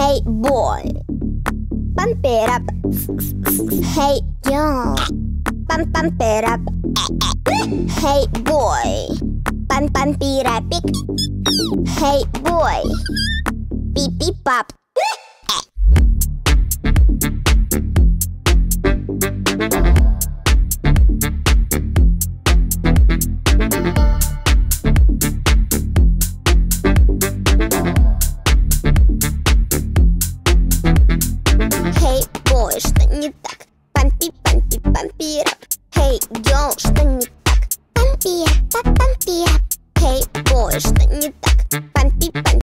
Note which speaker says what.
Speaker 1: Hey boy, pump it up. Hey girl, pump it up. Hey boy, pump it up. Hey boy, beep beep pop. Что не так? Пампи рап. Hey girl, что не так? Пампи рап. Hey boy, что не так? Пампи